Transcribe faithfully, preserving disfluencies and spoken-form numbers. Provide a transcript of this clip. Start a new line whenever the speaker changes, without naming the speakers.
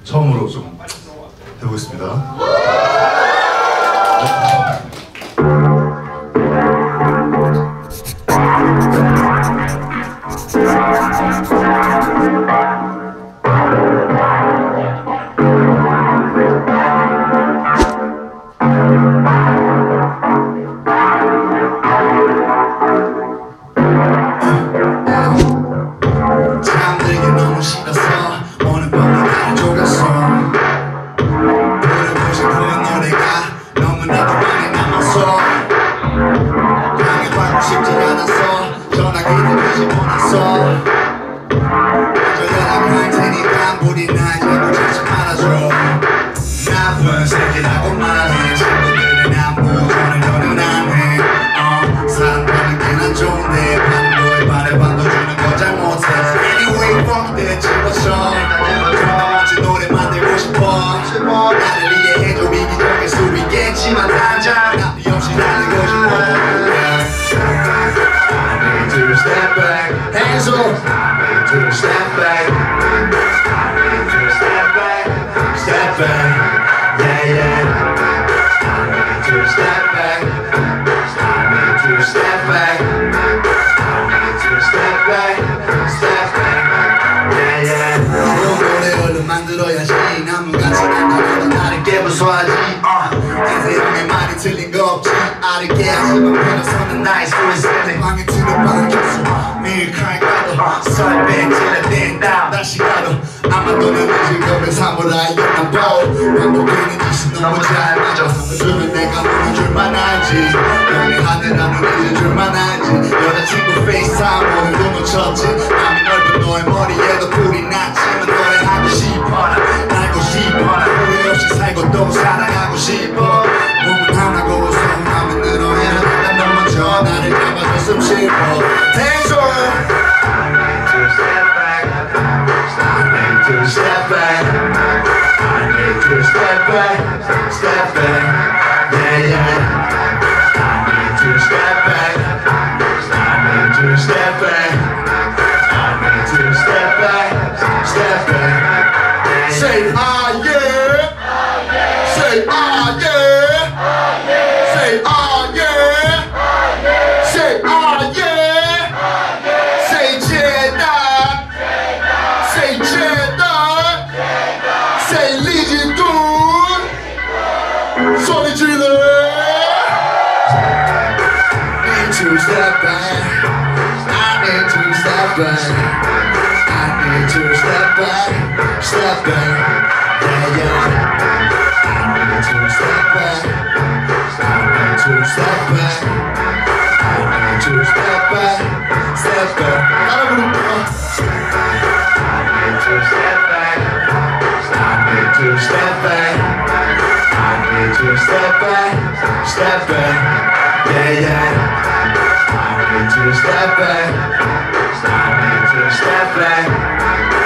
처음으로 좀 해보겠습니다.
잠들기 너무 싫어서 오늘 밤에 나를 졸았어. 부르고 싶은 노래가 너무나도 많이 남았어. 방해받고 싶지 않아서 전화기를 뒤집어놨어. 먼저 연락할 테니까 우리 날 자꾸 찾지 말아줘. 나쁜 새끼라고 말해. 친구들은 아무 전화료는 안해. 어, 사랑하는 게 난 좋은데 반도에 반에 반도 주는 거 잘 못해. Anyway fuck that 집어서 더 멋진 노래 만들고 싶어. 나를 이해해줘. 이기적일 수 있겠지만 당장 나비 없이 달리고 싶어. I need to step back. Hands up. I need to step back. I need to step back. Step back. Yeah, yeah. I need to step back. I need to step back. I need to step back. Step back. Yeah, yeah. 좋은 노래 얼른 만들어야지. 나무같이 나타나도 나를 깨부숴야지. 인생에 말이 틀린 거 없지. 알을 깨야지만 편해서는 나의 소리 세대. 방에 틀은 방켰어. 매일 칼가도 설백질을 댄다. 다시 가도 아마도 너는 즐거운 사무라이 난 보. 반복되는 짓이 너무 잘 맞아. 그러면 내가 모른 줄만 알지. 연애하는 나는 잊은 줄만 알지. 여자친구 페이스타임 오늘도 놓쳤지. 남이 넓은 너의 머리에도 불이 났지만 노래하고 싶어. 나 알고 싶어. 나 후회 없이 살고 또 사랑하고 싶어. 몸은 하나고 서운하면 늘어야 난 너 먼저 나를 잡아줬으면 싶어. Hands up. I need to step back. I need to step back. I need to step back. Step back. Yeah, yeah. I need to step back. I need to step back. I need to step back. Step back. Yeah, yeah. Say ah yeah. Say ah yeah. Say ah yeah. Say ah yeah. Say 재달. Say 재달. Say 리지돈. 소리 질러. Need to step back. I need to step back. I need to step back. Step back. Yeah, yeah. I need to step back. I need to step back. I need to step back. Step back. 따라 부를까? I need to step back. I need to step back. I need to step back. Step back. Yeah, yeah. I need to step back. I need to step back.